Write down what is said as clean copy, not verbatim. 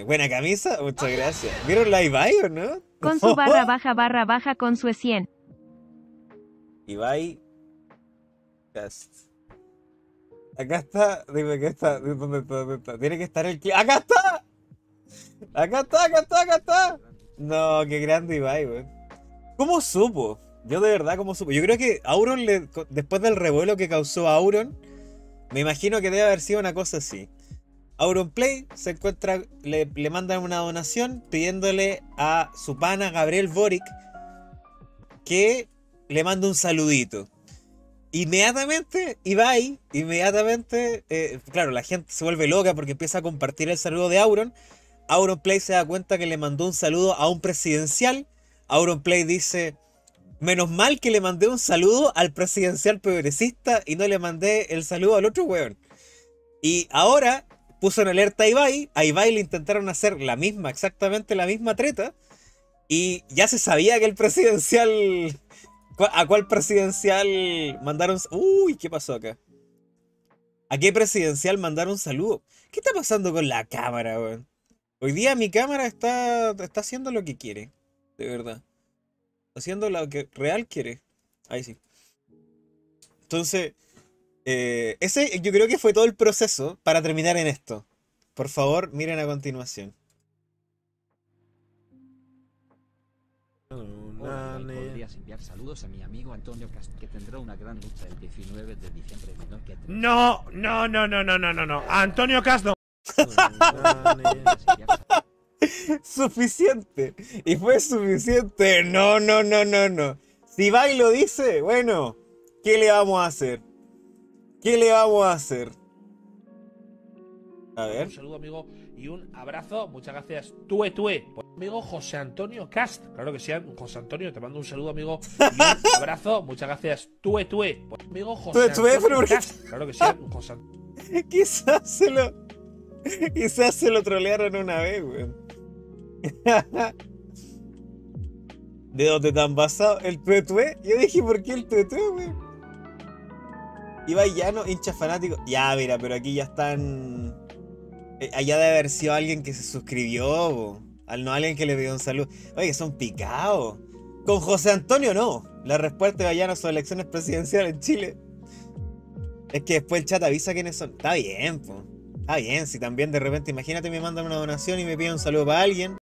Buena camisa, muchas gracias. ¿Vieron la Ibai o no? Con su /// con su 100. Ibai Cast. Acá está, dime que está, ¿dónde está? ¿Dónde está? Tiene que estar el ¡acá está! ¡Acá está, acá está, acá está! No, qué grande Ibai, weón. ¿Cómo supo? Yo de verdad, ¿cómo supo? Yo creo que Auron, después del revuelo que causó Auron, me imagino que debe haber sido una cosa así. Auronplay se encuentra, le mandan una donación pidiéndole a su pana Gabriel Boric que le mande un saludito. Inmediatamente, Ibai, claro, la gente se vuelve loca porque empieza a compartir el saludo de Auron. Auronplay se da cuenta que le mandó un saludo a un presidencial. Auronplay dice, menos mal que le mandé un saludo al presidencial progresista y no le mandé el saludo al otro weón. Y ahora puso en alerta a Ibai le intentaron hacer exactamente la misma treta. Y ya se sabía que el presidencial... ¿A cuál presidencial mandaron? Uy, ¿qué pasó acá? ¿A qué presidencial mandaron saludo? ¿Qué está pasando con la cámara, weón? Hoy día mi cámara está haciendo lo que quiere. De verdad. Haciendo lo que real quiere. Ahí sí. Entonces, ese yo creo que fue todo el proceso para terminar en esto. Por favor, miren a continuación. Podrías enviar saludos a mi amigo Antonio Cast, que tendrá una gran lucha el 19 de diciembre. No, no, no, no, no, no, no, no. Antonio Cast no. Suficiente. Y fue suficiente. No, no, no, no, no. Si Ibai lo dice, bueno, ¿qué le vamos a hacer? ¿Qué le vamos a hacer? A ver. Un saludo, amigo, y un abrazo. Muchas gracias. Tue. Amigo José Antonio Cast. Claro que sí, José Antonio, te mando un saludo, amigo. Y un abrazo. Muchas gracias. Tue. Amigo José Antonio Cast. Claro que sí, José Antonio. Quizás se lo trolearon una vez, weón. ¿De dónde te han basado? ¿El Tue? Yo dije, ¿por qué el Tue, weón? Ibai Llano, hincha fanático. Ya, mira, pero aquí ya están... allá debe haber sido alguien que se suscribió, no alguien que le pidió un saludo. Oye, son picados. Con José Antonio no. La respuesta de Vallano sobre elecciones presidenciales en Chile. Es que después el chat avisa quiénes son. Está bien, po. Está bien, si también de repente, imagínate me mandan una donación y me piden un saludo para alguien.